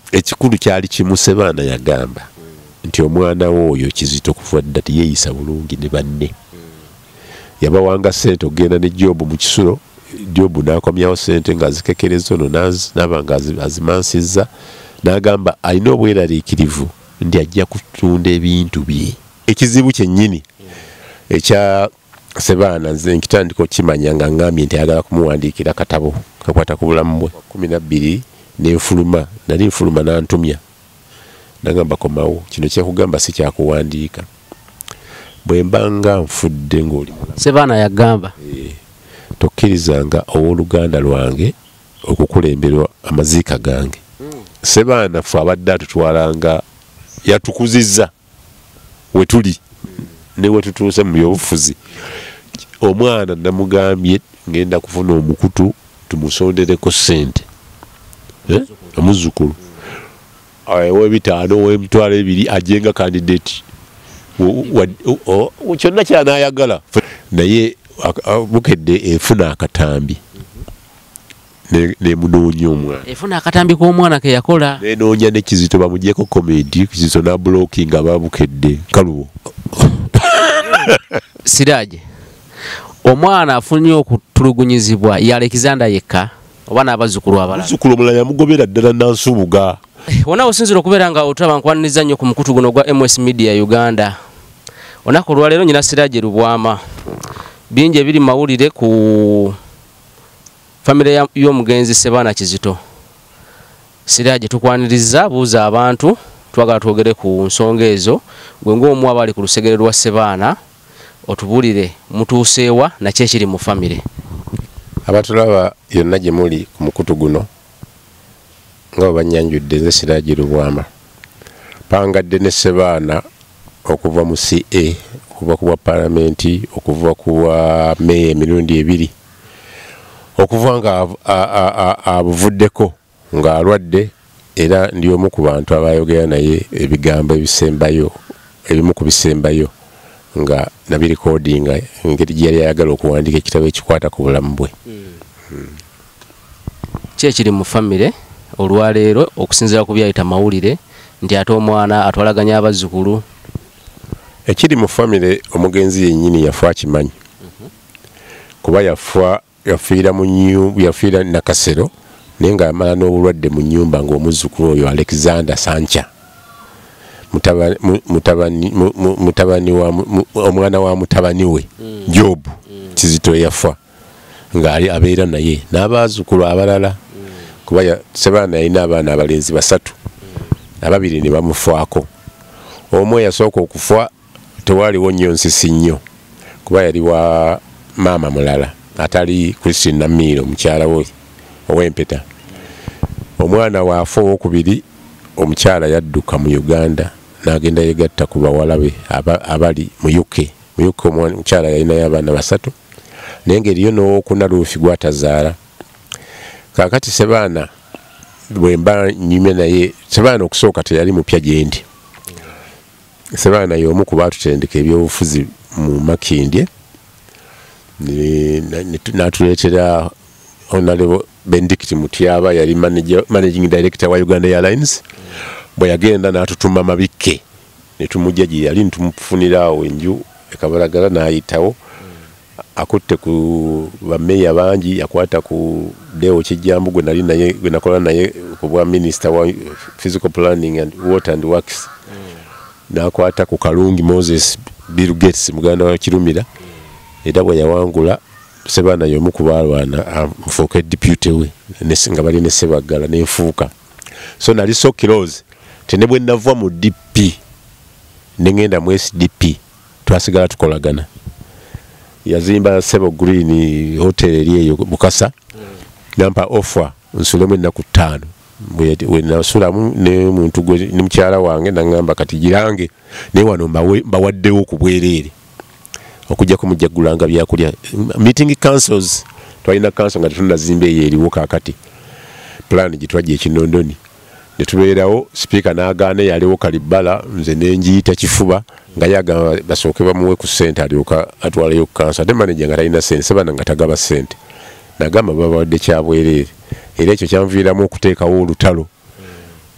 ekikulu kyali kimu Ssebaana yagamba nti omwana we oyo Kizito kuva dda yeeyisa bulungi ne banne yabawanga ssente okugenda ne Job mu kisulo Job n'akomyawo ssente ng'azikekereza ono n'abanga azimansizza n'agamba alina obweraliikirivu ndi ajja kutunda ebintu bye. Ekizibu kyennyini ekya Ssebaana nze nkitandika okimanya nga ngambye nti ayagala kumuwandiikira katabo kakwata ku bulamu bwe 12 n'enfuluma nali nfuluma n'antumya nagamba komawo kino kyekugamba si kyakuwandiika bwe mbanga nfudde ng'oli Ssebaana yagamba tokkirizanga owooluganda lwange okukulemberwa amaziika gange. Ssebaana ffe abadde atutwalanga yatukuzizza we tuli ne we tutuuse mu byobufuzi. Omwana namugambye ngenda kufuna omukutu tumusondereko ssente omuzzukulu ow'ebitaano ow'emitwalo 2 ajenga kandidate kyonna kyanaayagala naye bukedde efuna akatambi nemunoonya omwana efuna akatambi k'omwana ke yakola nenoonya ne Kizito bamugyeko komedi Kizito n'abulookinga ababukedde kalubo. Siraaje omwana afunye okutulugunyizibwa ya Alexander yekka oba n'abazzukulu abalala? Muzzukulu omulala yamugobera ddala Nansubuga. Wona osinzira okubeera nga otaba nkwaniriza nnyo ku mukutu guno gwa MS Media Uganda. Onako olwaleero nyina Siraaje Lubwama bingi ebiri mawulire ku famire y'omugenzi Ssebaana Kizito. Siraaje tukwaniriza buuza abantu twagala twogere ku nsonga ezo gwe ng'omu abali ku lusegere lwa Ssebaana otubulire mutuuseewa nakyo ekiri mu famire. Abatulaba yonna gye muli ku mukutu guno nga banyanjudde nze Siraaje Lubwama pangadde ne Ssebaana okuva mu CA okuva ku bwa palamenti okuva ku bwa meya emirundi 2 okuva nga abuvuddeko ng'alwadde era ndi omu ku bantu abayogera naye ebigambo ebisembayo ebimu ku bisembayo nga nabirikodinga engeri gye yali ayagala okuwandiika ekitabo ekikwata ku bulamu bwe. Ki ekiri mu famire olwaleero okusinziira ku byayita mawulire nti ate omwana atwalaganya abazzukulu? Ekiri mu famire omugenzi yennyini yafa akimanyi kuba yafiira mu nyumba yafiira Nakasero naye nga amala n'obulwadde mu nnyumba ng'omuzzukulu oyo Alexander Sancha mutabani wa omwana wa mutabani we Job Kizito yafa ng'ali abeera naye n'abazzukulu abalala kuba Ssebaana yalina abaana abalenzi 3 ababiri ne bamufaako. Omu yasooka okufa tewaaliwo nnyo nsisi nnyo kuba yali wa maama mulala atali Christine Namiiro mukyala we ow'empeta. Omwana waafa owokubiri omukyala yadduka mu Uganda n'agenda yegatta ku bawala be abali mu UK. Omukyala yalinayo abaana 3 naye ng'eriyo n'owokuna Luufi gw'atazaala. Kaakati Ssebaana bwe mba nnyumye naye Ssebaana okusooka teyali mupya gye ndi. Ssebaana y'omu ku baatutendeka ebyobufuzi mu Makindye n'atuleetera Honorable Benedict Mutyaba yali managing director wa Uganda Airlines. Bwe yagenda n'atutuma Mabikke ne tumujja gye yali ntumufunira awo enju ekabalagala n'ayitawo akutte ku bameya bangi yakwata ku Deo Kijambu gwe nali naye gwe nakola naye ku bwa minister wa physical planning and water and works n'akwata ku Kalungi Moses Bill Gates muganda wa Kirumira era bwe yawangula Ssebaana y'omu ku balwana nfuuka deputy we nga bali ne Ssebaggala n'enfuuka. So nali so close tene bwe nava mu DP nengenda mu SDP twasigala tukolagana. Yazimba Sebo Green hotel eri eyo Bukasa nampa offer nsulemu ennaku 5 bwe nasulamu ne muntu gwe ne mukyala wange nangamba kati girange ne wano mbawaddewo ku bwereere okujja kumujjagulanga byakulya meeting councils twalina council nga tunazimba eyo eriwo kaakati plan gitwajja Ekinondoni ne tubeerawo speaker n'agaana yaliwo Kalibala nze nenjiyita Kifuba nga yagamba basooke bamuwe ku ssente alyoka atwaleyo council ate manager nga talina ssente Ssebaana nga tagaba ssente nagamba babawadde kyabwereere era ekyo kyanviiramu okuteekawo olutalo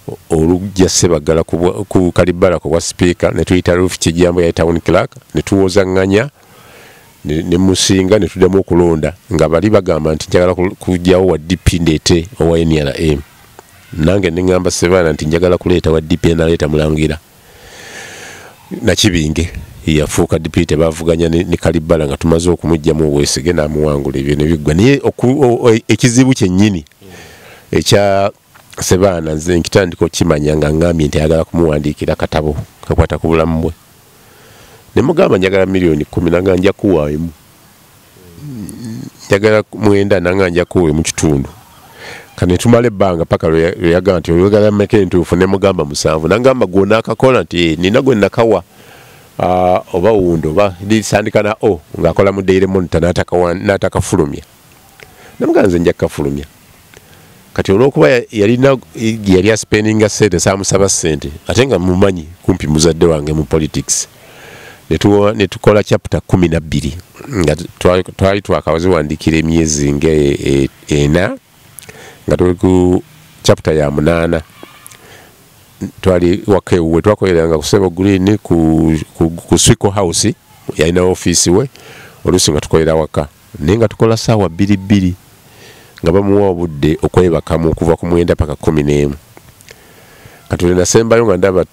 olujja Sebagala ku Kalibala kwa speaker ne tuyita Roof Kijambo ya town clerk ne tuwozanganya ne musinga ne tuddamu okulonda nga bali bagamba nti njagala kujjawo wa DP ndete owa NRM nange ningamba Sebana nti njagala kuleeta wa DP naleeta Mulangira na Kibinge yafuuka DP tebavuganya ne Kalibala nga tumaze okumujjamu Obwesige n'amuwangula ebyo ne biggwa naye ekizibu kyennyini ekya Sebana nze nkitandika okimanya nga ngambye nti ayagala kumuwandiikira katabo kakwata ku bulamu bwe ne mugamba njagala milioni 10 nanga nja kuwaayemu njagala 9 nanga nja kuwe mu kitundu kane tumale ebbanga paka lwe yagamba nti oyagala mmeka entuufu ne mugamba 7 nangamba gwona akakola nti nina gwe nakawa oba wundo oba lisandika na ng'akola mu Daily Monitor n'atakafulumya namugamba nze nja kafulumya kati olw'okuba yali aspendinga ssente saamusaba ssente ate nga mumanyi kumpi muzadde wange mu politics ne tukola chapter 12 nga twali twakaziwandiikira emyezi ng'ena nga tuli ku chapter ya 8 twali wakewe twakoleranga ku Sebo Green ku Swiko House yalina office we oluusi nga tukolera waka naye nga tukola ssaawa 2 nga bamuwa obudde okwebakamu okuva ku 9 paka 11 katuli nasembayo nga ndaba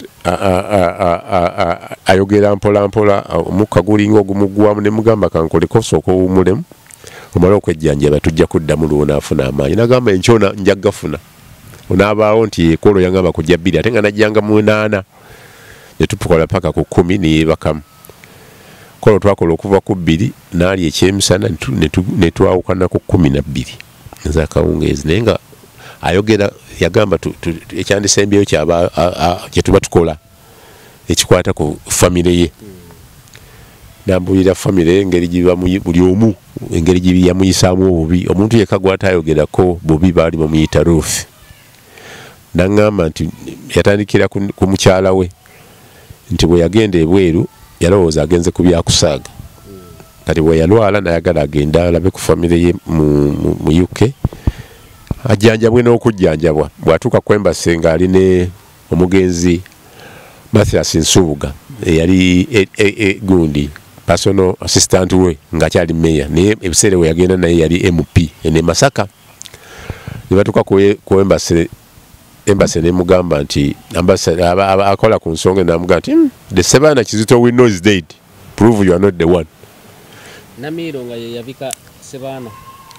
ayogera mpola omukka gulinga ogumugwamu ne mugamba kankoleko sooka owummulemu omala okwejjanjaba tujja kuddamu luwona afuna amaanyi nagamba enkyona njagafuna onaabaawo nti ekolo yangamba kujja 2 ate nga najjanga mu 8 ne tukola paka ku 10 neyebakamu kolo twakola okuva ku 2 naali ekyemisana ne twawukana ku 12 za kawungeezi naye nga ayogera yagamba ekyandisembyeyo kyetuba tukola ekikwata ku famire ye nambulira famire ye engeri giba buli omu engeri gibi yamuyisaamu obubi omuntu yekka gwatayogerako bubi baali bamuyita Roof nangamba nti yatandikira ku mukyala we nti bwe yagenda ebweru yalowooza agenze ku byakusaaga kati bwe yalwala nayagala agenda alabe ku famire ye mu UK ajjanjabwe n'okujjanjabwa bw'atuuka ku Embassy ng'ali ne omugenzi Mathias Nsubuga eyali gundi personal assistant we ng'akyali mayor naye ebiseera we yagenda naye yali MP ene Masaka ne batuuka ku Embassy ne mugamba nti akola ku nsonga n'amugamba nti the Sebana Kizito we know is dead prove you are not the one Namiro nga yabika Sebana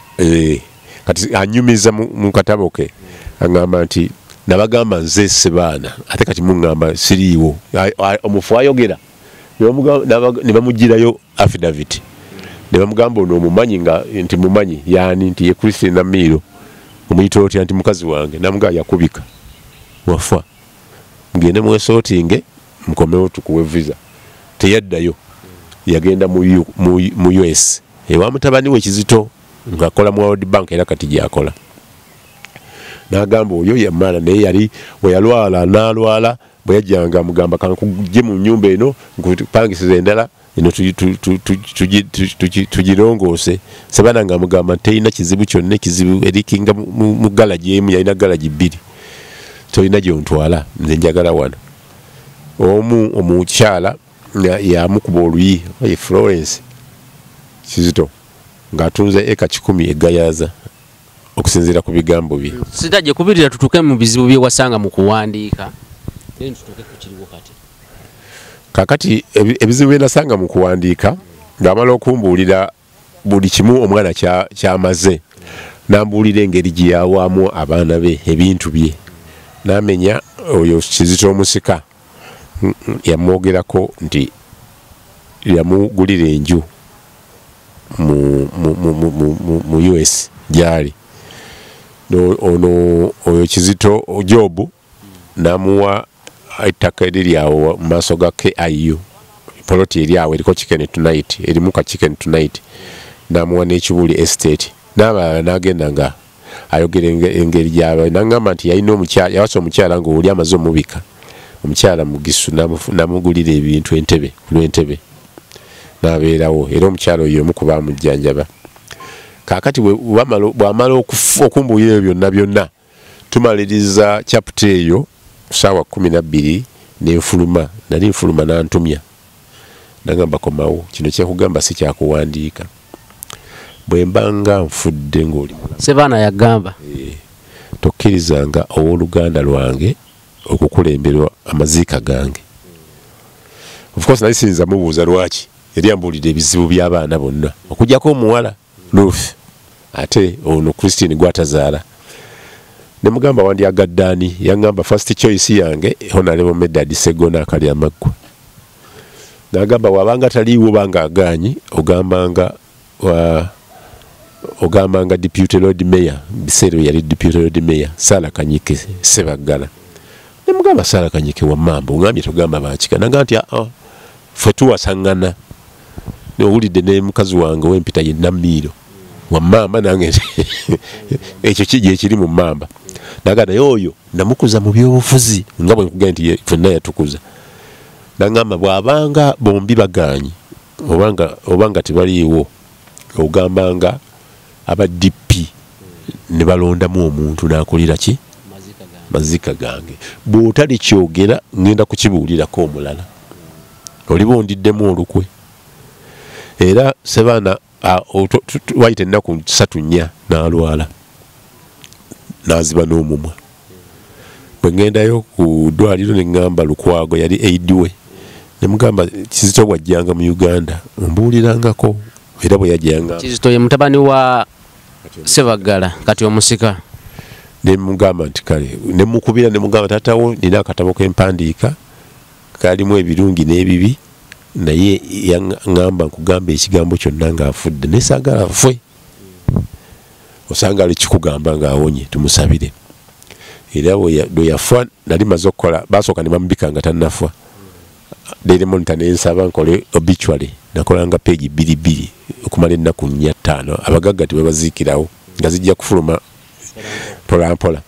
kati anyumiza mu katabo ke angamba nti nabagamba nze Sebana ate kati mungamba siriiwo omufu ayogera ne bamugirayo affidavit ne bamugamba ono omumanyi nga nti mumanyi yani nti ye Christine Namiro omuyita otya nti mukazi wange namugamba yakubika wafa mugende mwesootinge mukomewo tukuwe visa teyaddayo yagenda mu US ewa mutabani we Kizito ngakola mu World Bank era kati gyakola n'agamba oyo yamala naye yali bwe yalwala n'alwala bwe yajjanga mugamba kankugye mu nnyumba eno nkupangisiza endala eno tugirongoose Sebana nga mugamba teyina kizibu kyonna ekizibu erikinga mu galagi emu yalina galagi 2 tolina gyontwala nze njagala wano omukyala yamukuba oluyi Florence Kizito ng'atunze eka 10 egayaza okusinziira ku bigambo bye sitajje kubirira tutuke mu bizibu bye wasanga mu kuwandiika then tutuke ku kiriwo kati kakati ebizibu bye nasanga mu kuwandiika ng'amala okumbuulira buli kimu omwana kyamaze nambuulira engeri gye yawaamu abaana be ebintu bye n'amenya oyo Kizito omusika yamwogerako nti yamugulira enju mu US gyali ono oyo Kizito Job namuwa ettaka eriri awo mu maaso ga KIU poloti eri awo eriko Chicken Tonight erimu ka Chicken Tonight namuwa n'ekibuli estate n'abalala n'agenda nga ayogera engeri gyaba nangamba nti yalina omukyala yawasa omukyala nga oli amaze omubika omukyala Mugisu namugulira ebintu Entebbe ku Lwentebbe n'abeerawo era omukyala oyo omukuba amujjanjaba kakati bw'amala okumbuulira byonna tumaliriza chapter eyo sawa 12 nenfuluma nali nfuluma nantumya nagamba komawo kino kyakugamba si kyakuwandiika bwe mbanga nfudde ng'oli Sebaana yagamba tokkirizanga owooluganda lwange okukulemberwa amaziika gange. Of course nali sinza mubuuza lwaki yali ambuulidde ebizibu by'abaana bonna okugjako omuwala Ruth ate ono Christine gwatazaala. Ne mugamba wandyagadde ani yaŋŋamba first choice yange Honorable Medard Sseggona Akalyamakwa. N'agamba wabanga taliiwo banga agaanyi ogambanga Deputy Lord Mayor biseera yali Deputy Lord Mayor Sarah Kanyike Ssebaggala. Ne mugamba Sarah Kanyike wa Mamba ongambye togamba bakika nanga nti ffe tuwasaŋŋana owulidde ne mukazi wange w'empita ye Namiiro wa Mamba nange ekyo kijje ekiri mu Mamba naga naye oyo namukuza mu byobufuzi nga bwe nkugamba nti ffenna yatukuza. Nangamba bw'abanga bombi bagaanyi obanga tebaliiwo ogambanga aba DP ne balondamu omuntu n'akulira ki mazika gange bw'otali kyogera ngenda kukibuulirako omulala oliba ondiddemu olukwe. Era Sebaana wayita ennaku 3-4 n'alwala n'aziba n'omumwa. Bwe ngendayo ku ddwaliro ne ŋŋamba Lukwago yali aid we ne mugamba Kizito bw'ajjanga mu Uganda ombuulirangako era bwe yajjanga. Kizito ye mutabani wa Ssebaggala kati omusika. Ne mugamba nti kale ne mukubira ne mugamba taatawo nina akatabo k'empandiika kalimu ebirungi n'ebibi naye yaŋŋamba nkugamba ekigambo kyonna ng'afudde naye saagala afe osanga ali kikugamba ng'awonye tumusabire. Era bwe yafa nali maze okukola basooka ne bamubika nga tannafa. Daily Monitor ne nsaba nkole obituary nakolanga peegi 2 okumala ennaku 4-5 abagagga tebabaziikirawo nga zijja kufuluma mpolampola.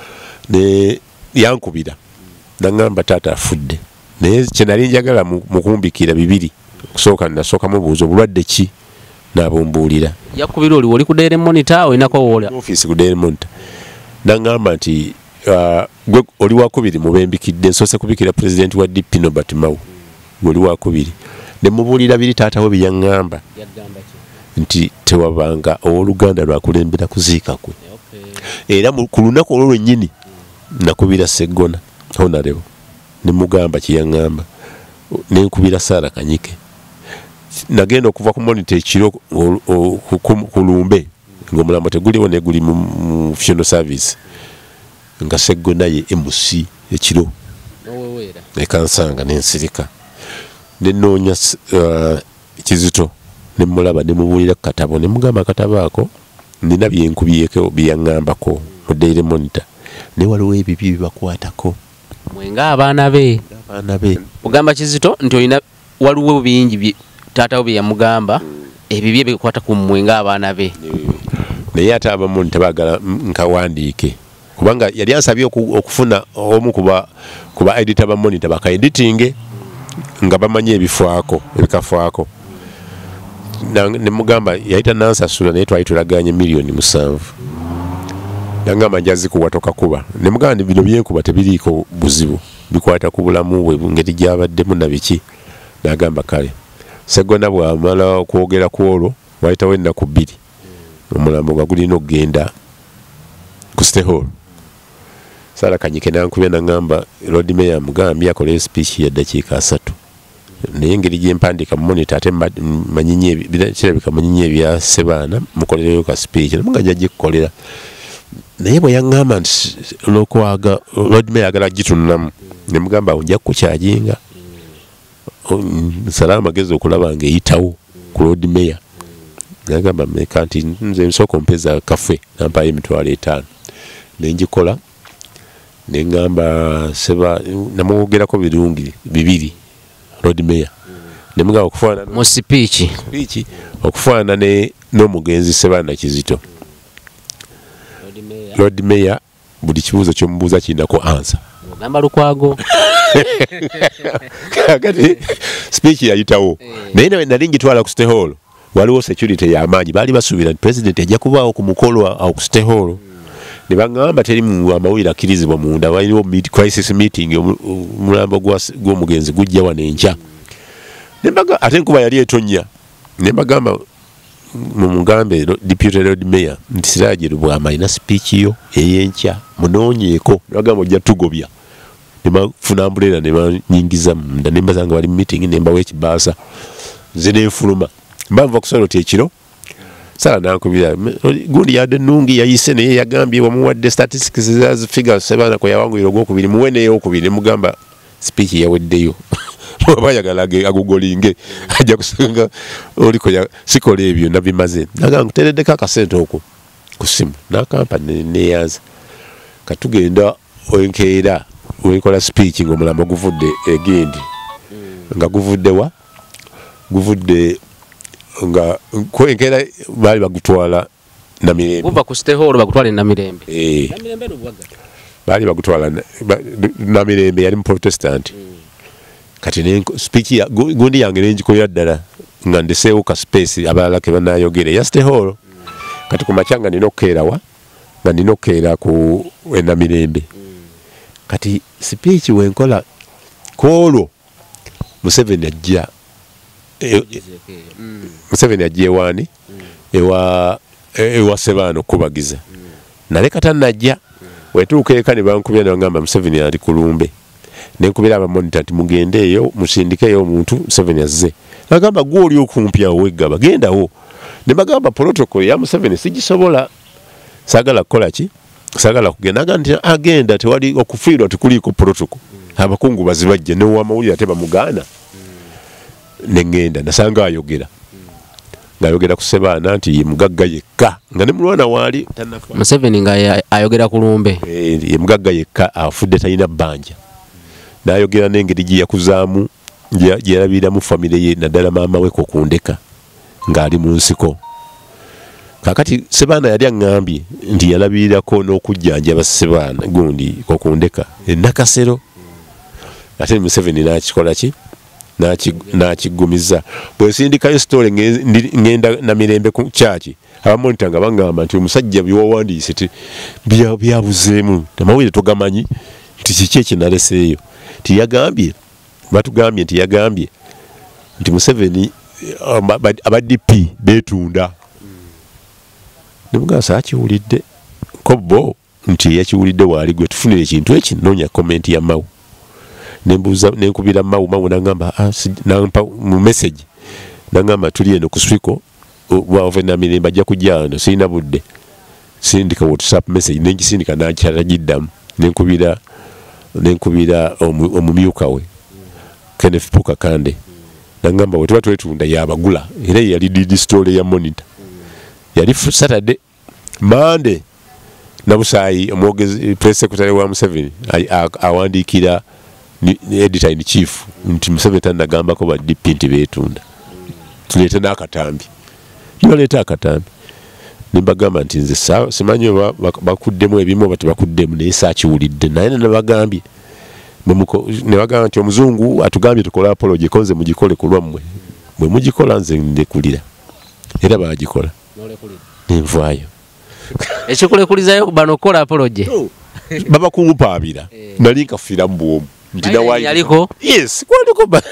Ne yankubira naŋŋamba taata afudde naye kye nali njagala mu kumbikira 2 okusooka nasooka mubuuza obulwadde ki n'abumbuulira. Yakubira oli ku Daily Monitor olinako wola office ku Daily Monitor naŋŋamba nti gwe oli wakubiri mubembikidde nsoose kubikira President wa DP Norbert Mao oli wakubiri ne mubuulira 2 taata we byaŋŋamba nti tewabanga owooluganda lwakulembera kuziika kwe. Era ku lunaku olwo lwennyini nakubira Sseggona Honorable ne mugamba kye yaŋŋamba ne nkubira Sarah Kanyike. Nagenda okuva ku Monitor ekiro ku lumbe ng'omulambo teguliwo ne guli mu funeral service nga Sseggona ye MC ekiro ekansanga n'ensirika ne nnoonya Kizito ne mulaba ne mubuulira ku katabo ne mugamba akatabo ako nina byenkubyeko byaŋŋambako mu Daily Monitor ne waliwo ebibi bibakwatako mwenga abaana be. Ogamba Kizito nti olina waliwo bingi taatawo bye yamugamba ebibye bikwata ku mwenga abaana be naye ate abamu tebaagala nkawandiike kubanga yali ansabye okufuna omu kuba editor ba Monitor bakaeditinge nga bamanyi ebikafaako. Ne mugamba yayita nansasula naye twali tulaganye $7,000,000 nangamba njazikuwa tokakuba. Ne mugamba nti bino byenkuba tebiriiko buzibu bikwata ku bulamu bwe ngeri gyabaddemu na biki. N'agamba kale Sseggona bw'amala okwogera ku olwo wayitawo ennaku 2 omulambo nga gulina okugenda ku State Hall. Sarah Kanyike nankubye naŋŋamba Lord Mayor amugambye akole speech ya dakiika 3 naye engeri gyempandiika mu Monitor ate kirabika munyinyi ebya Sebaana mukolereyo ka speech namuga jja gikukolera naye bwe yaŋŋamba nti Lord Mayor agala gitunulamu ne mugamba nja kukyajinga nsala amagezi okulaba ng'eyitawo ku Lord Mayor. Nagamba meka nti nze nsooka ompeza kafe nampayo $5,000 ne ngikola ne ŋŋamba namwogerako birungi 2 Lord Mayor ne mugamba okufaanana mu speech okufaanana n'omugenzi Sebaana Kizito. Lord Mayor buli kibuuzo ky'omubuuza kirinako answer. Ogamba Lukwago kati speech yayitawo naye nali ngitwala ku State Hall waliwo security y'amaanyi baali basuubira nti President ajja kubaawo ku mukolo awo ku State Hall ne baŋŋamba teri mu amawulire akkirizibwa munda waliwo crisis meeting omulambo gw'omugenzi gujja wano enkya ate enkuba yali etonnya ne mbagamba mumugambe deputy road mayor nti Siraje Lubwama alina speech yo ey'enkya munoonyeeko ne bagamba ojja tugobya ne bafuna ambuleera ne banyingiza munda ne mbasanga bali mu meeting ne mbawa ekibaasa nze n'enfuluma mbanva ku Soroti ekiro sala nankubira gundi yadde nungi yayise naye yagambye wamuwadde statistics za figures Sebaana ko yawangulira ogwokubiri muwe n'eyokubiri ne mugamba speech yaweddeyo oba yagala agugolinge ajja kusanga oliko sikola ebyo nabimaze nagamba nkutereddeko akasente okwo ku ssimu n'akampa neeyanza katugenda enkeera wenkola speech ng'omulambo guvudde egendi nga guvudde nga enkeera baali bagutwala Namirembe buva ku State Hall bagutwala Namirembe Namirembe n'obwaga baali bagutwala Namirembe yali mu Protestant kati speech ya gundi yange nenjikoya ddala nga ndeseewo ka space abalala ke banayogere ya State Hall kati ku machanga nina okkeera ku Namirembe kati speech wenkola kwolwo Museveni ajja ewaani ewa Sebaana okubagiza naleka tannajja wetuuka eka ne bankubira ne bagamba Museveni ali ku lumbe nenkubira abamonita nti mugende eyo musindikeyo omuntu Museveni azze nagamba gwe oli okumpi awo weggaba gendawo ne bagamba protocol ya Museveni sigisobola saagala kukola ki saagala kugenda aga nti agenda tewali okufiirwa tikuliiko protocol abakungu bazibajja newamawulire ate bamugaana nengenda nasanga ayogera ng'ayogera ku Sebaana nti ye mugagga yekka nga ne mulwana waali Museveni nga ayogera ku lumbe ye mugagga yekka afudde talina bbanja n'ayogera n'engeri gye yakuzaamu gye yalabiramu famire ye naddala maama we Kokundeka ng'ali mu nsiko kakati Sebaana yali aŋŋambye nti yalabirirako n'okujjanjaba Sebaana gundi Kokundeka Nakasero ate Museveni n'akikola ki n'akiggumiza bwesindikayo story ngenda Namirembe ku kyaki abamonita nga baŋŋamba nti omusajja byewawandiise byabuzeemu amawulire togamanyi nti kiki ekinaleseeyo batugambye nti yagambye nti Museveni aba DP beetunda nemugasa akiwulidde ko bo nti yakiwulidde waali gwe tufunire ekintu eki noonya komenti ya Mawu nembuuza nenkubira Mawu nangamba nampa mu message nangamba tuli eno ku swiko wava Namirembe ajja kujja wano sirina budde sindika WhatsApp message nengisindika nakyatagiddamu nenkubira omumyuka we Kenneth Puka Kande nangamba we tuba twetunda yabagula era yali didi story ya monitor yali Saturday Monday nabusaayi omwogezi press secretary wa Museveni awandiikira editor in chief nti Museveni tannagambako ba DP nti beetunda tuleete n'akatambi nibaleeta akatambi nimbagamba nti nze simanyi oba bakuddemu ebimu oba tebakuddemu naye saakiwulidde naye nebagambye ne bagamba nti omuzungu atugambye tukole apology konze mugikole ku lwammwe bwe mugikola nze ndekulira era baagikola nenvaayo ekikulekulizayo bano kola apology babakungupaabira nali nkafira mu bwomu yaliko yes kwaliko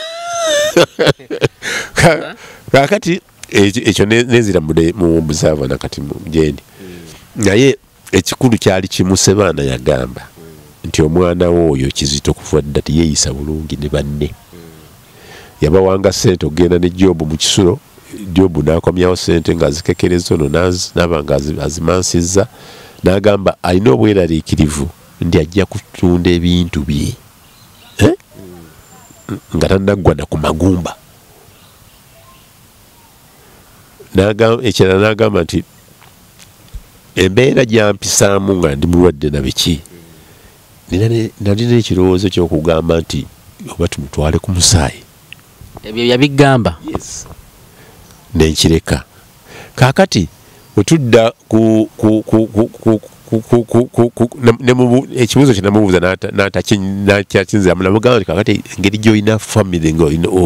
kakati ekyo nezira mu buzaava nakati gyendi naye ekikulu kyali kimu Sebaana yagamba nti omwana we oyo Kizito kuva dda yeeyisa bulungi ne banne yabawanga ssente okugenda ne Job mu kisulo Job n'akomyawo ssente ng'azikekereza ono n'aba nga azimansizza n'agamba alina obweraliikirivu nti ajja kutunda ebintu bye nga tannaggwa na ku magumba ekirala n'agamba nti embeera gyampisaamu nga ndi mulwadde na biki nalina ekirowoozo ky'okugamba nti oba tumutwale ku musaayi ebyo yabigamba nenkireka kaakati wetudda ekibuuzo kye namubuuza n'takyakinziramu namugamba nti kaakati engeri gy'olina famire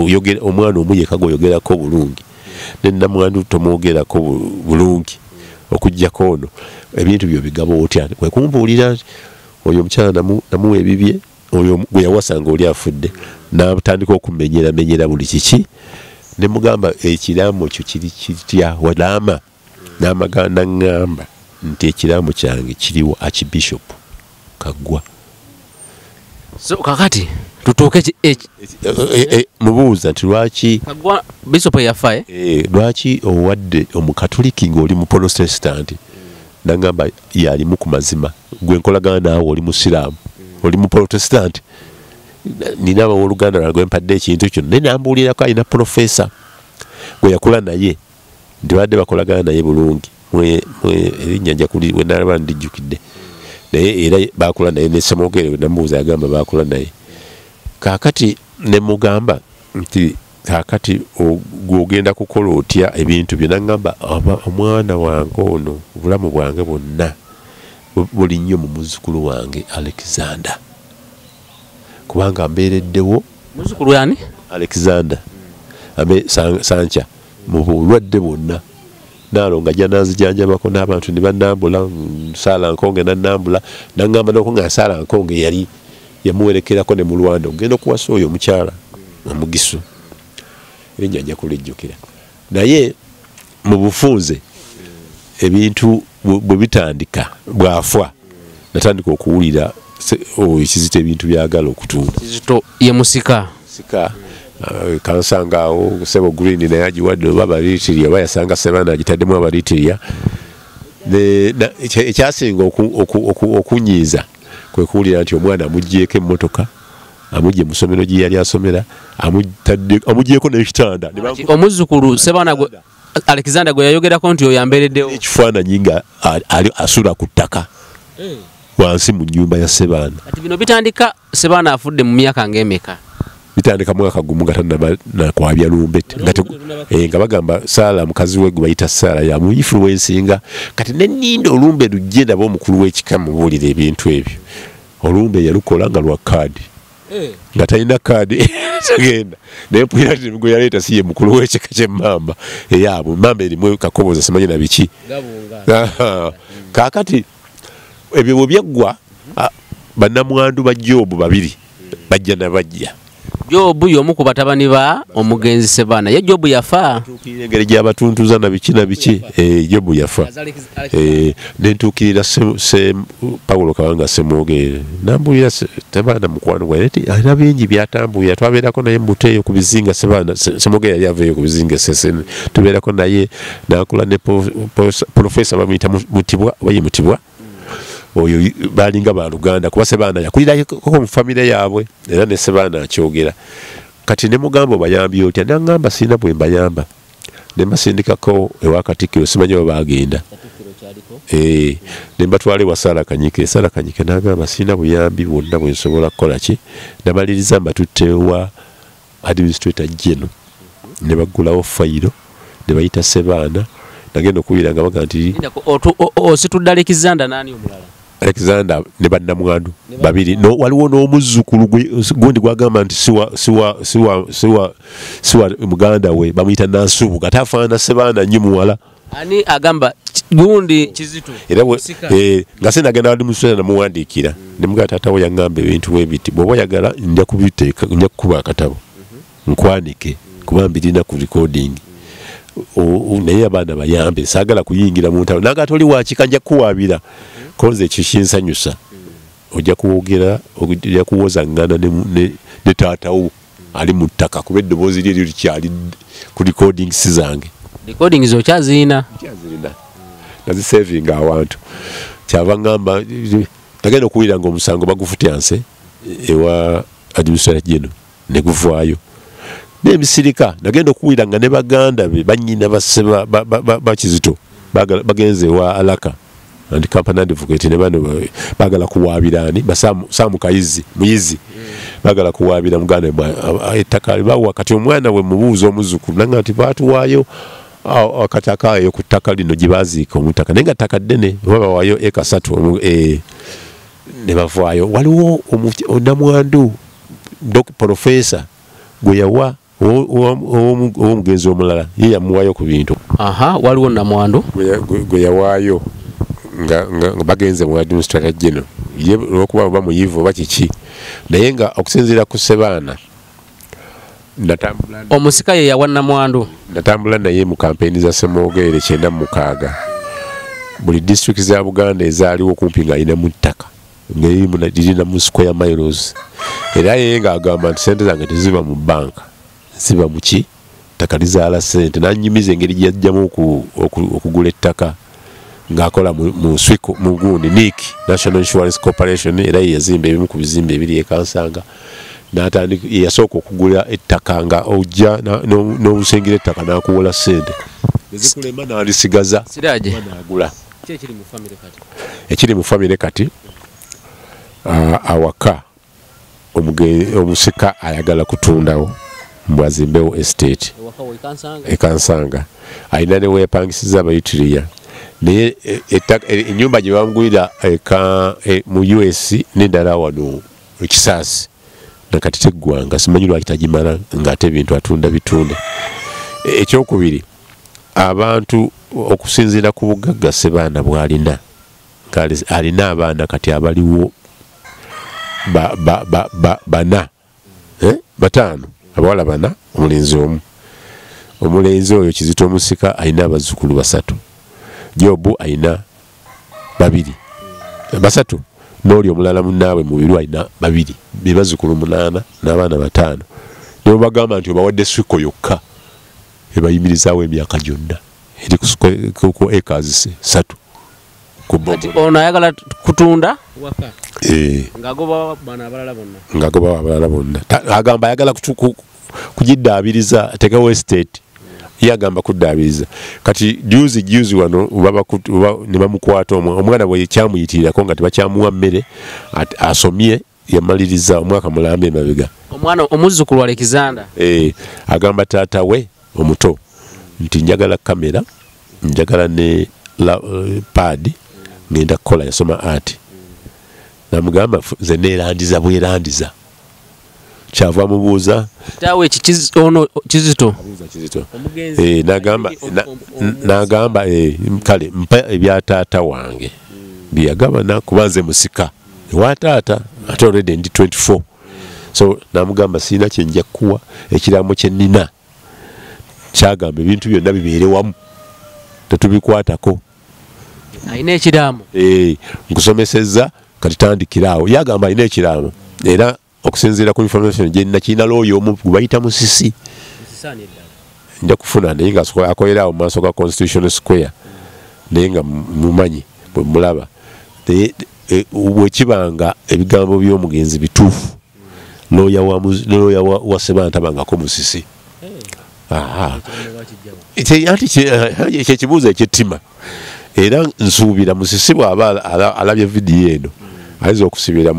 omwana omu yekka gwoyogerako bulungi nenamwandu tomwogerako bulungi okujjako ono ebintu byo bigaba otya kwe kumbuulira oyo omukyala namuwa ebibye oyo gwe yawasanga oli afudde n'atandika okumenyera buli kiki ne mugamba ekiraamo kyo kiri kitya walaama n'amaganda ngamba nti ekiraamo kyange kiriwo Archbishop Kaggwa. So kakati tutuuke mubuuza nti lwaki Kaggwa Bishop yafa lwaki owadde omukatoliki ng'oli mu Protestant nangamba yalimu ku mazima gwe nkolagana naawe oli musiraamu oli mu Protestant nina abawooluganda lwagwe mpadde ekintu kyo naye nambuulirako alina profesa gwe yakula naye ndibadde bakolagana naye bulungi erinnya nja kuli we nalaba ndijjukidde naye era bakula naye ne Semogere namubuuza yagamba bakula naye kaakati ne mugamba nti kaakati ogenda kukola otya ebintu byo nangamba omwana wange ono obulamu bwange bwonna buli nnyo mu muzzukulu wange Alexander kubanga mbeereddewo muzzukulu yani Alexander Sancha mu bulwadde bwonna naalonga janaazijanjabako n'abantu ne bannambula Saala Nkonge nannambula nangamba n'okunga Saala Nkonge yali yamuwerekerako ne mu Lwanda ogenda okuwasa oyo omukyala omugisu erinnya nja kulijjukira naye mu bufunze ebintu bwe bitandika bwafa natandika okuwulira Kizito ebintu byagala okutuuka Kizito ye musika kansanga awo Sebo Green naye agiwadde oba abaliitirya oba yasanga Sebana agitaddemu abaliitirya ekyasinga okunyiiza kwe kuwulira nti omwana amugyeko emmotoka amugye mu ssomero gye yali asomera amugyeko n'ekitanda omuzzukulu Sebana Alexander gwe yayogerako nti oyo yambeereddewo ekifaananyi nga asula ku ttaka wansi mu nnyumba ya Sebana. Kati bino bitandika Sebana afudde mu myaka ng'emeka? Bitandika mwaka gumu nga tannakwabya lumbe nga bagamba Saala mukazi we gwe bayita Saala ya mu influencinga kati n'ennindo olumbe lujje ndaba omukulu w'ekika mubuulira ebintu ebyo olumbe yalukola nga lwa kaadi nga talina kaadi tagenda naye mpulira nti gwe yaleeta si ye mukulu w'ekika ky'emmamba eyaabwe emmamba erimu kakoboza simanyi na biki kaakati ebyo bwe byaggwa bannamwandu ba Jobu babiri bajja na bajja Jobu y'omu ku batabani ba omugenzi Sebana ye Jobu yafa engeri gy'abatuntuza na biki Jobu yafa nentuukirira Paulo Kawanga Semogere nambulira Sebana mukwano gwa nti alina bingi byatambulira twabeerako naye mbuteeyo ku bizinga Sebana Semogere yali aveeyo ku bizinga Sesene tubeerako naye n'akola ne profesa bamuyita Mutibwa oba ye Mutibwa oyo balinga baluganda kuba Sebana yakulira koko mu famire yaabwe era ne Sebana akyogera kati ne mugambo bayambi otya nangamba sina bwe mbayamba ne masindikako ewa Katikkiro simanyi bwe bagenda ne mbatwale wa Saala Kanyike nagamba sina buyambi bwonna bwe nsobola kukola ki namaliriza mbatuttewa administrator General ne baggulawo fayiro ne bayita Sebana nagenda okuwulira nga baga nti ositudde Alexander nani omulala Alexander ne bannamwandu babiri waliwo n'omuzzukulu gundi gwagamba nti siwa muganda we bamuyita Nansubu kati afaana Sebana nnyo muwala ani agamba gundi Kizito era nga se nagenda wali muswera namuwandiikira ne mugamba taata we yangamba ebintu webiti bw'oba oyagala nja kubiteeka nja kukuba akatabo nkwanike kuba mbirina ku recording naye abaana bayambe saagala kuyingira mu ntalo naga toli wakika nja kuwaabira konze ekyo kinsanyusa ojja kuwogera ojja kuwozangana ne taatawo ali mu ttaka kuba eddoboozi lye likyali ku recordings zange recordings okyazirina nazisavinga awantu kyava ngamba nagenda okuwulira nga omusango bagufutyanse ewa administrator General ne guvaayo n'emisirika nagenda okuwulira nga ne baganda be bannyina ba Kizito bagenze ewa Alaka and company advocate ne bano bagala kuwaabira ani Samu Kayizi muyizi bagala kuwaabira muganda ettaka bawa kati omwana we mubuuza omuzzukulu nanga nti baatuwaayo akataka eyo ku ttaka lino gye baziika omutaka naye nga ttaka ddene baba waayo eka 3 ne bavaayo waliwo onnamwandu profesa gwe yawa owomugenzi omulala ye yamuwaayo ku bintu waliwo namwandu gwe yawaayo nga bagenze mu administrator general ye olwokuba oba muyivu oba kiki naye nga okusinziira ku Ssebaana omusika ye yawa namwandu natambula naye mu kampeyini za Ssemwogerere 96 buli district za Buganda ezaaliwo kumpi nga alina mu ttaka ng'erina mu square miles era ye ng'agamba nti sente zange teziba mu banka ziba mu ki ttaka lizaala sente n'annyumiza engeri gy'ajjamu okugula ettaka ng'akola mu SWICO mu gundi NIC National Insurance Corporation era ye yazimba ebimu ku bizimbe ebiri e Kansanga n'atandika yasooka okugula ettaka nga ojja n'obusengira ettaka n'akuwola ssente ezikulema n'alisigaza n'agula ekiri mu famire kati awaka omusika ayagala kutundawo mbwazimbewo estate ekansanga alina ne weepangisiza abayitiriya naye ennyumba gye bamugulira mu US n'endala wano ekisaasi nakati teggwanga simanyi lwaki tagimala ng'ate ebintu atunda bitunde. Ekyokubiri abantu okusinziira ku bugagga Ssebaana bw'alina alina abaana kati abaliwo bana bataano abawala bana omulenzi omu omulenzi oyo Kizito Omusika alina abazzukulu 3 Jobu alina 2 3 n'oli omulala munnaabwe mubiru alina 2 be bazzukulu 8 n'abaana 5 ne bagamba nti obawadde SWICO yokka ebayimirizaawo emyaka gyonna eri ku acres 3 ono ayagala kutunda waka ngagoba bana abalala bonna agamba ayagala kugiddaabiriza ateekawo estate ye agamba kuddaabiriza kati juzi wano ne bamukwata omwana bwe kyamuyitirirako nga tebakyamuwa mmere asomye yamaliriza omwaka mulambe emabega omwana omuzzukulu wa Alexander agamba taata we omuto nti njagala kamera njagala ne pad ngenda kukola yasoma art namugamba nze neerandiza bwerandiza kyava mubuuza tawe Kizito n'agamba kale mpa ebya taata wange byagaba nakuba nze musika ewa taata ate already ndi 24 so namugamba sirina kyenja kuwa ekiraamo kye nnina kyagamba ebintu byonna bibeere wamu tetubikwatako alina ekiraamo nkusomesezza kati tandikiraawo yagamba alina ekiraamo era okusinziira ku information gye nina kirina looyo omu gubayita Musisi nja kufuna naye nga akolerawo mu maaso ga Constitution Square naye nga mumanyi bwe mulaba bwekibanga ebigambo by'omugenzi bituufu looya wa Ssebaana tabangako Musisi kyekibuuzo ekyettima era nsuubira Musisi bw'aba alabye vidiyo eno ayinza okusibira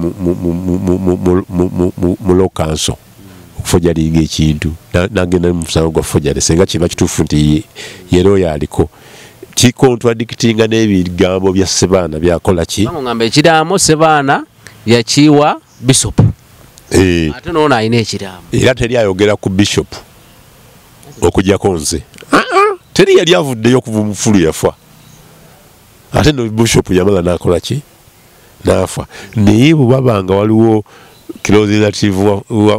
mu lokanso okufojalinga ekintu nagenda musango gwa fojale senga kiba kituufu nti yeroyo aliko kikontradictinga n'ebigambo bya Ssebaana byakola ki ngamba ekiraamo Ssebaana yakiwa Bishop ate noona alina ekiraamo era teri ayogera ku Bishop okujjako nze teri yali avuddeyo okuva omufulu yafa ate no Bishop yamala nakola ki nafa naye bwe babanga waliwo close relative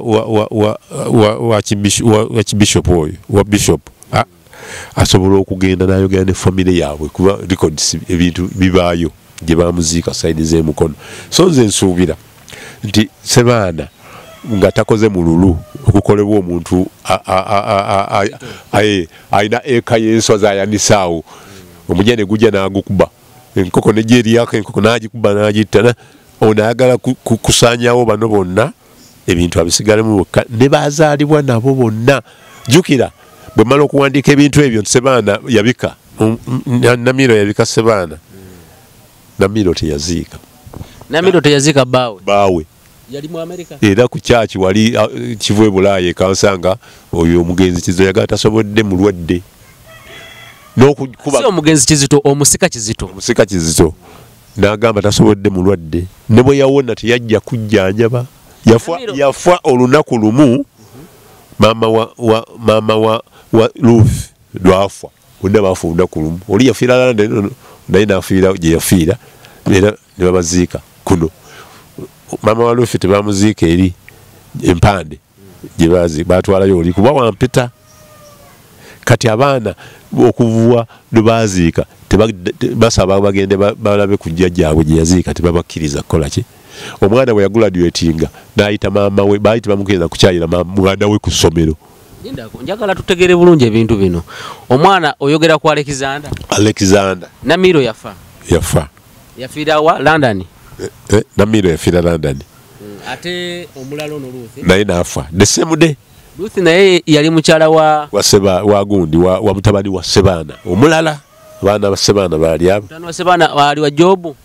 wa Bishop oyo wa Bishop asobola okugenda n'ayogera ne family yaabwe kuba records ebintu bibaayo gye bamuziika side z'emukono so nze nsuubira nti Ssebaana nga takoze mu lulu okukolebwa omuntu alina eka y'enswa zayanisaawo omujja ne gujja n'agukuba enkoko nejjeriyako enkoko n'agikuba n'agitta ono ayagala kusaanyawo bano bonna ebintu abisigalemu bokka ne bazaalibwa nabo bonna jjukira bwe mala okuwandiika ebintu ebyo nti Ssebaana yabika Namiro yabika Ssebaana Namiro teyaziika baawe yali mu America era ku kyaki wali Kivu Bulaaya Kansanga oyo omugenzi Kizito yagala tasobodde mulwadde n'okukuba si omugenzi Kizito omusika Kizito n'agamba tasobodde mulwadde ne bwe yawona teyajja kujjanjaba yafa olunaku lumu mama wa Ruth dwafa bonna bafunda kulumu oli yafiira London naye nafiira gye yafiira era ne babaziika kuno mama wa Ruth tebamuziika eri empande gye batwalayo oli kuba wampita kati abaana okuvuwa lubaziika basaba bagende balabe ku jjajjaabwe gye yaziika tebabakkiriza kukola ki omwana bwe yaguladuatinga n'ayita maama we baayita bamukiriza kukyayira mwana we ku ssomero. Njagala tutegere bulungi ebintu bino. Omwana oyogera ku Alexander Namiro yafa yafiira wa London. Namiro yafiira London. Ate omulalo no Ruth naye naafa the same day. Ruth naye yali mukyala wa gundi wa mutabani wa Sebaana omulala abaana ba Sebaana baali abo. Mutano wa Sebaana baali wa Jobu.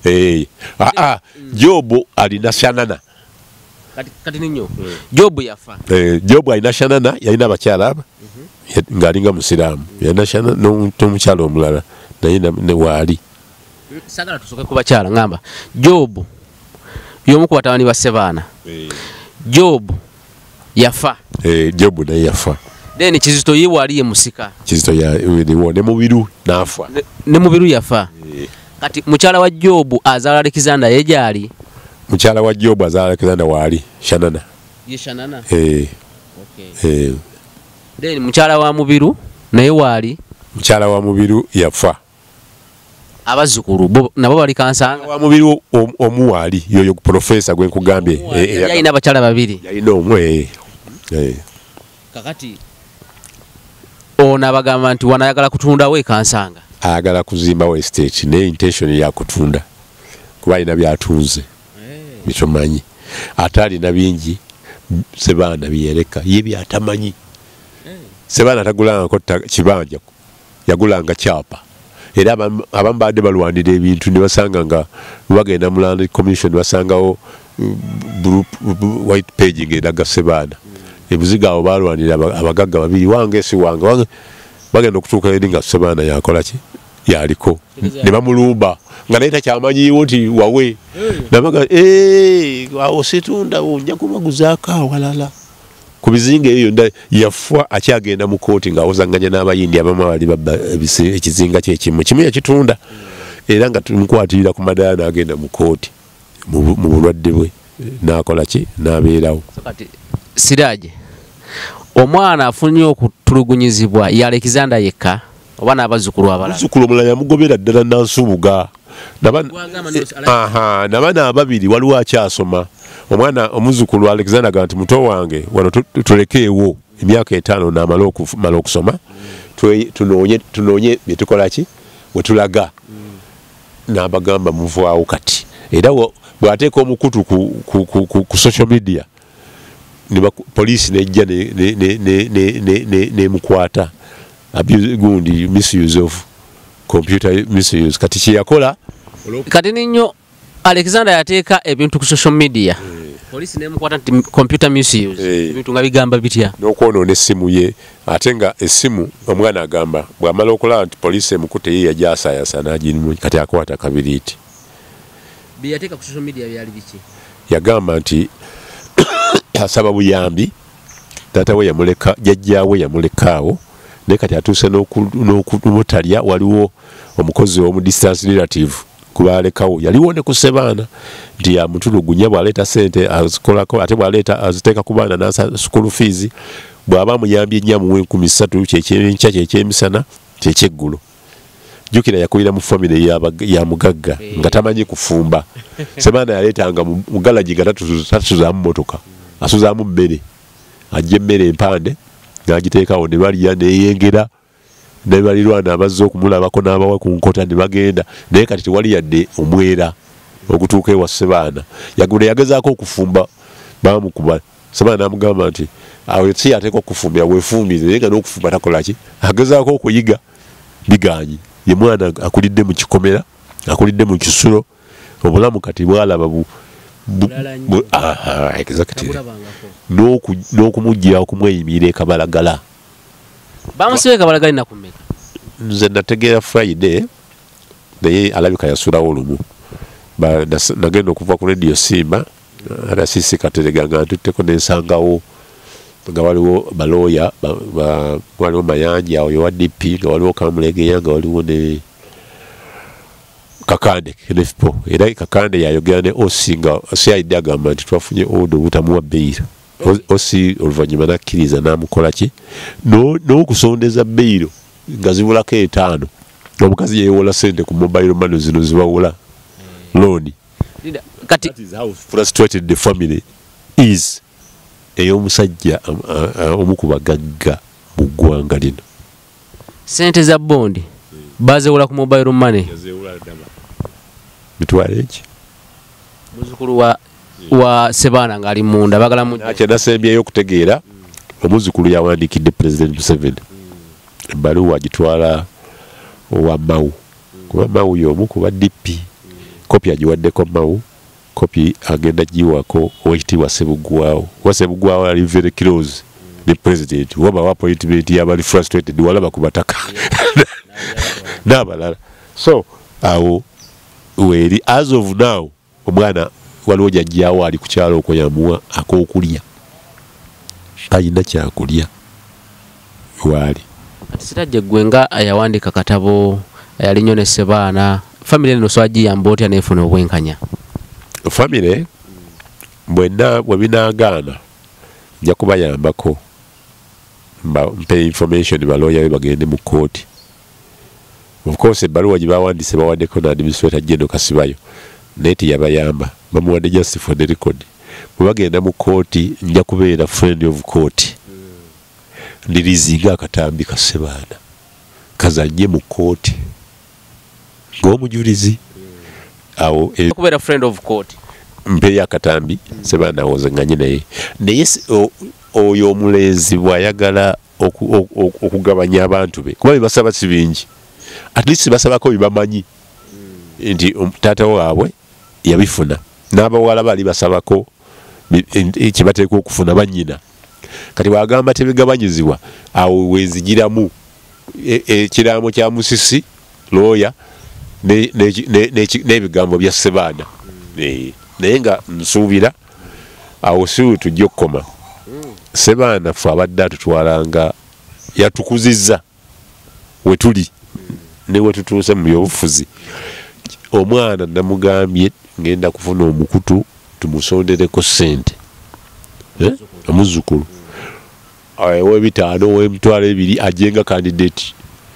Jobu alina Shanana. Kati ninyo Jobu yafa. Jobu alina Shanana yalina abakyala abo ng'alinga musiraamu yalina Shanana n'omukyala omulala naye ne waali. Sagala tusoke ku bakyala ngamba Jobu y'omu ku batabani ba Sebaana. Jobu yafa. Jobu naye yafa. Then Kizito ye wali ye musika. Kizito yaliwo ne mubiru n'afa. Ne mubiru yafa. Kati mukyala wa Jobu azaala Alexander ye gyali. Mukyala wa Jobu azaala Alexander waali Shanana. Ye Shanana. Okay. Then mukyala wa mubiru naye waali. Mukyala wa mubiru yafa. Abazzukulu nabo bali kansanga. Wa mubiru omuwaali yoyo professor gwe nkugambye. Yalina abakyala babiri. Yalina omwe. Kakati ono abagamba nti wanayagala kutundawo ekansanga. Ayagala kuzimbawo estate ne intention ya kutunda kuba alina byatunze bitomanyi ate alina bingi Sebaana byereka ye byatamanyi. Sebaana tagulangako kibanja yagulanga kyapa era abamu badde balwanira ebintu ne basanga nga bagenda mu Land Commission basangawo white page ng'eraga Sebaana. Ebuziga abo balwanira abagagga babiri wange si wange bagenda okutuuka eri nga Sebaana yakola ki yaliko ne bamulumba nga naye takyamanyiiwo nti wawe nabaga awo situndao nja kubaguzaako awalala ku bizinga eyo yonna yafa akyagenda mu kooti ng'awozanganya n'abayindi abamu abali babba ekizinga kyekimu kimu yakitunda era nga tumukwatirira ku madaala n'agenda mu kooti mu bulwadde bwe n'akola ki n'abeerawo. Siraaje omwana afunye okutulugunyizibwa ya Alexander yekka oba n'abazzukulu abalala. Muzzukulu omulala yamugobera ddala Nansubuga n'abaana ababiri waliwo akyasoma omwana omuzzukulu Alexander agamba nti muto wange wano tulekeewo emyaka 5 n'amala okusoma tunoonye bye tukola ki we tulaga n'abagamba muvaawo kati era bw'ateeka omukutu ku social media poliisi nejja nemukwata gundi misuse of computer misuse kati kyeyakola kati ninyo Alexander yateeka ebintu ku social media poliisi nemukwata nti computer misuse ebintu nga bigamba bitya n'okwonoona essimu ye ate nga essimu omwana agamba bw'amala okulaba nti poliisi emukute ye yajasaayasa n'agirimu kati akwata kabiriiti bye yateeka ku social media byali biki yagamba nti asaba buyambi taata we yamuleka jjajjaawe yamulekaawo naye kati atuuse n'okutalya waliwo omukozi w'omu distance relative kubalekawo yaliwo ne ku Sebaana nti yamutulugunya bw'aleeta ssente azikolako ate bw'aleeta aziteeka ku baana n'asa school fees bw'aba muyambye nnyo amuwa 3,000 kyekyenkya kyekyemisana kyekyeggulo. Jjukira yakubira mu famire ya mugagga nga tamanyi kufumba. Sebaana yaleetanga mu galagi nga tatuzaamu motoka asuzaamu mmere ajja emmere empande n'agiteekawo ne balya neeyengera ne balirwana abazze okumulabako n'abawa ku nkota ne bagenda naye kati tewali yadde omwera okutuuka ewa Sebaana yagezaako okufumba baamukuba Sebaana n'amugamba nti awo si yateeka okufumbira weefumbire naye nga n'okufumba takola ki agezaako okuyiga biganyi ye mwana akulidde mu kikomera akulidde mu kisulo obulamu kati bwalaba n'okumuggyira okumweyimirira ekabalagala bamusiba ekabalagala nakumeka nze nategeera Friday naye alabika yasulawo olumu nagenda okuva ku radio Simba arasisi Katerega nga ntutteko nensangawo nga waliwo balooya waliwo Mayanja oyo wa DP nga waliwo Kamulegeya nga waliwo ne Kakande NFPO era Kakande yayogera ne OC nga CID agamba nti twafunye odo butamuwa bbeera OC oluvannyuma nakkiriza n'amukola ki n'okusondeza bbeero nga zibulako 5 omukazi yeewola sente ku mobile money zino zibawula loan. That is how frustrated the family is. Ey'omusajja omukubagagga mu ggwanga lino. Sente za bondi bazeewula ku mobile money. Bitwale ki? Muzukulu wa Sebana ng'ali munda bagala mu nasembyeyo okutegeera omuzukulu yawandiikidde President Museveni ebbaluwa agitwala owa Mau kuba Mau y'omu kuba DP kopi agiwaddeko Mau kopi agenda giwako owekitiibwa Ssebuggwawo wa Ssebuggwawo ali very close ne president waba wa appointment y'abali frustrated walaba ku bataka n'abalala so awo weri as of now omwana waliwo jajjaawo ali ku kyalo okwo yamuwa ak'okulya alina kyakulya waali Sirajja gwe nga yawandika katabo yalinyo ne Sebaana family eno swagiyamba otya neefuna obwenkanya family bwenna bwe binaagaana nja kubayambako mpe information balooya be bagende mu kooti of course ebbaluwa gye bawandise bawaddeko na administrator General Kasibayo naye teyabayamba bamuwadde just for the record bwe bagenda mu kooti nja kubeera friend of court ndirizinga akatambi ka Sebaana kazanye mu kooti ng'omujulizi awo kubeera friend of court mpeyo akatambi Sebaana awozenganye naye oyo omulenzi bw'ayagala okugabanya abantu be kuba bibasaba si bingi at least basabako bibamanyi nti taata waabwe yabifuna n'abawala bali basabako kyebateeka okufuna bannyina kati bwagamba tebigabanyizibwa awo wezigiramu ekiraamo kya Musisi looya n'ebigambo bya Sebaana naye nga nsuubira awo si tujja okukoma Sebaana ffe abadde atutwalanga yatukuzizza we tuli ne we tutuuse mu byobufuzi omwana namugambye ngenda kufuna omukutu tumusondereko ssente omuzukulu ow'ebitaano ow'emitwalo 2 ajenga candidate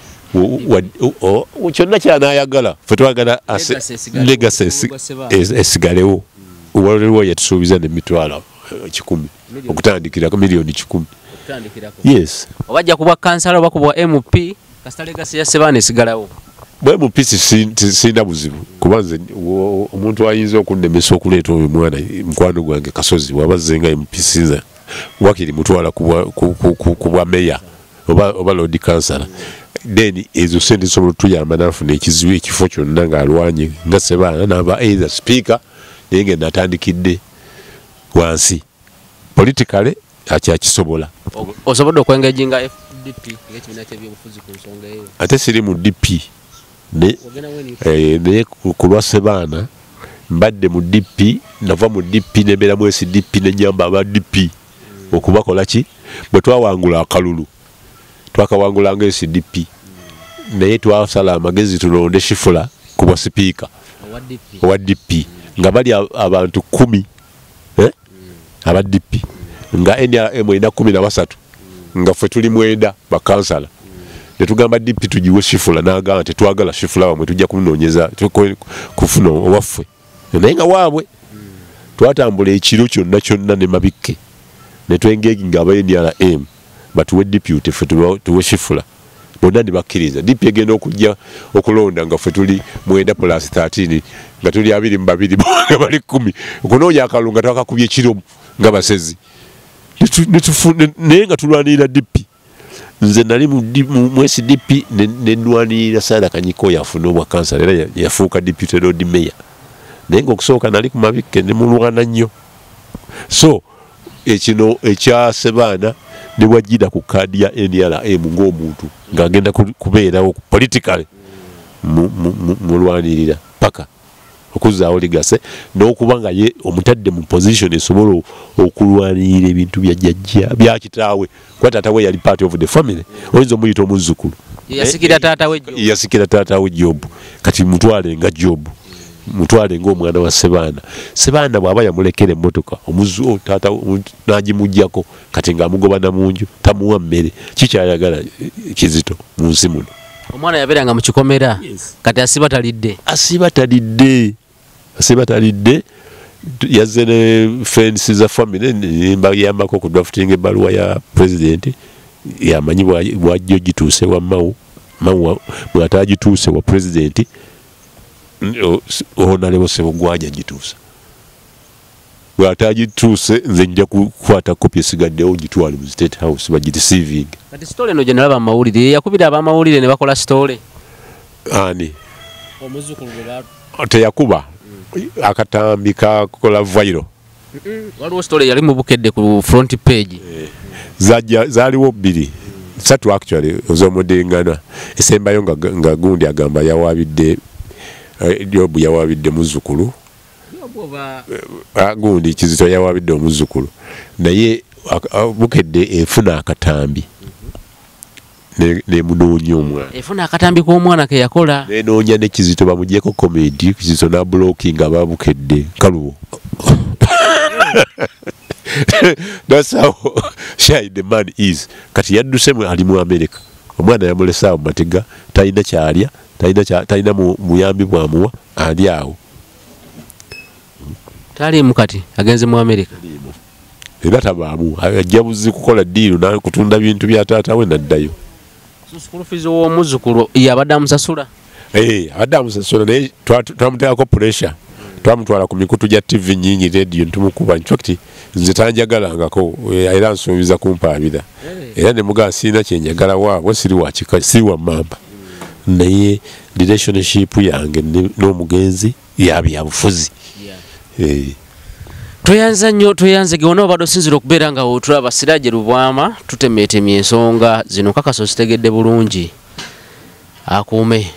kyonna kyanayagala fe twagala legacy esigalewo waliwo yatusuubiza n'emitwalo 100 okutandikirako miliyoni 100 yes obajja kubwa kansala oba kubwa MP kasita legacy ya Sebaana esigalawo bwe MP sina buzibu kuba nze omuntu ayinza okunnemesa okuleeta oyo mwana mukwano gwange Kasozi wabazenga MP sinza wakiri mutwala kubwa meya oba lord councillor then ezo sente sobola tuyamba nafuna ekizibu ekifo kyonna ng'alwanye nga Sebaana n'aba either speaker naye nga natandikidde wansi politically akyakisobola osobodde okwengaginga FDP ng'ekibiina ky'ebyobufuzi ku nsonga eyo ate siri mu DP naye ku lwa Sebaana mbadde mu DP nava mu DP nembeera mu SDP nenyamba aba DP okubakola ki bwe twawangula akalulu twakawangulanga SDP naye twasala amagezi tulonde Shifula ku bwa sipiika owa DP nga bali abantu 10 aba DP nga NRM ina 13 nga ffe tuli 9 bakansala netugamba DP tugiwe Shifula n'agamba tetwagala Shifula wamwe tujja kumunoonyeza kufuna owaffe naye nga waabwe twatambula ekiro kyonna ne mabikke netwengegi nga aba NRM batuwe deputy ffe tuwe Shifula bonna ne bakkiriza DP egenda okujja okulonda nga ffe tuli 9+13 nga tuli 22 nga bali 10 okunoonya akalulu nga twakakubye ekiro nga basezi naye nga tulwanirira DP nze nali mu SDP nenwanirira Sarah Kanyiko yafuna obwa kansala era yafuuka deputy road mayor naye ng'okusooka nali ku mabikke ne mulwana nnyo so ekino ekya Sebaana ne wajjira ku kaadi ya NRM ng'omuntu ng'agenda kubeerawo politically mulwanirira paka okuzaawo ligase n'okuba nga ye omutadde mu position esobola okulwanirira ebintu bya jjajja bya kitaawe kuba taata we yali part of the family oyinza omuyita omuzzukulu yasikira taata we Job kati mutwale nga Job mutwale ng'omwana wa Sebaana bw'aba yamulekera emmotoka omuzu taata n'agimuggyako kati ng'amugobana mu nju tamuwa mmere kikyayagala Kizito mu nsi muno. Omwana yabeeranga mu kikomera kati asiba talidde yazze ne friends za family yambako ku drafting ebbaluwa ya president yamanyi bwajjo gituuse wa Mao bw'ataagituuse wa president Honorable Ssebugwanya gituusa bw'ataagituuse nze nja kukwata kopi esigaddewo gitwale mu State House bagireceiving. Kati sitole eno gye nalaba amawulire yakubira abamawulire ne bakola sitole ani omuzzukulu teyakuba akatambi kakola viral waliwo sitole yali mu Bukedde ku front page zaaliwo bbiri ssatu actually ez'omudingana esembayo nga gundi agamba yawaabidde Job yawaabidde muzzukulu gundi Kizito yawaabidde omuzzukulu naye Bukedde efuna akatambi nemunoonya omwana efuna akatambi k'omwana ke yakola nenoonya ne Kizito bamugyeko comedy Kizito n'ablocking aba Bukedde kalubo that's how shy the man is. Kati yadduse ali mu America omwana yamulesaawo matega talina kyalya talina muyambi bwamuwa ali awo taliimu kati agenze mu America era tabaamu ajja buzi kukola ddiiru nakutunda bintu bya taata we naddayo. School fees w'omuzzukulu yabadde amusasula abadde amusasula naye twamuteekako pressure twamutwala ku mikutu gya TV nyingi radio ntumukuba nti nze tanjagalangako era nsuubiza kumpaabira era ne mugaa siina kyenjagala waabwe siri wa mamba naye relationship yange n'omugenzi yabyabufuzi. tweyanze gewona obadde osinzira okubeera nga otulaba Siraje Lubwama tutemeetemye ensonga zino kakasa ozitegedde bulungi akuume